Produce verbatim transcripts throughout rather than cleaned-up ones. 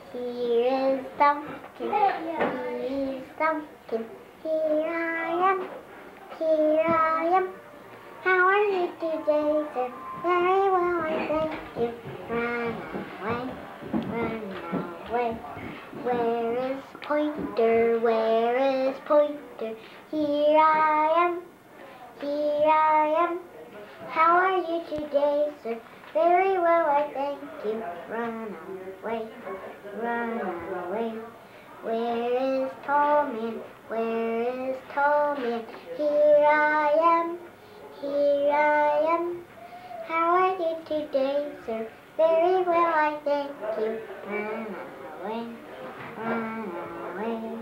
Here is Thumbkin, he is Thumbkin. Here I am, here I am. How are you today, sir? Very well, I thank you. Run away, run away. Where is Pointer? Where is Pointer? Here I am, here I am. How are you today, sir? Very well, I thank you. Run away, run away. Where is Tall Man? Where is Tall Man? Here I am, here I am. How are you today, sir? Very well, I thank you. Run away, run away.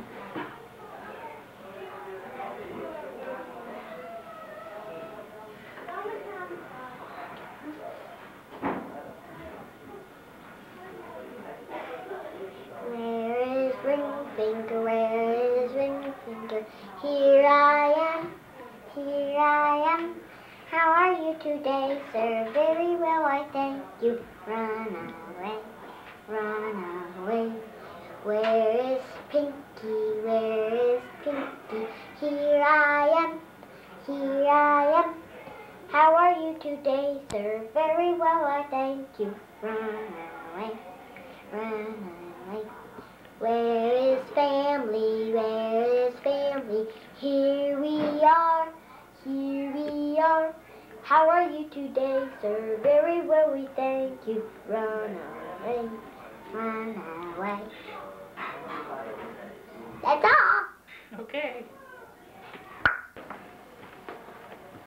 Where is Ring Finger? Where is Ring Finger? Here I am, here I am. How are you today, sir? Very well, I thank you. Run away, run away. Where is Pinky? Where is Pinky? Here I am, here I am. How are you today, sir? Very well, I thank you. Run away, run away. Where is Family? Where is Family? Here we are, here we are. How are you today, sir? Very well, we thank you. Run away, run away. That's all. Okay.